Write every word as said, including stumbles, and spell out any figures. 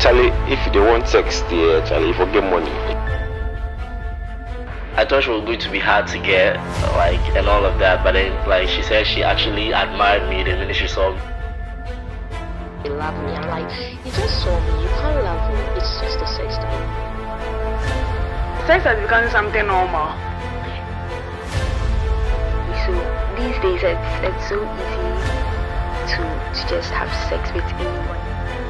Charlie, if they want sex, they Charlie forget money. I thought she was going to be hard to get, like, and all of that, but then, like, she said she actually admired me the minute she saw me. You love me. I'm like, you just saw me. You can't love me. It's just a sex time. Sex has become something normal. So these days, it's it's so easy to to just have sex with anyone.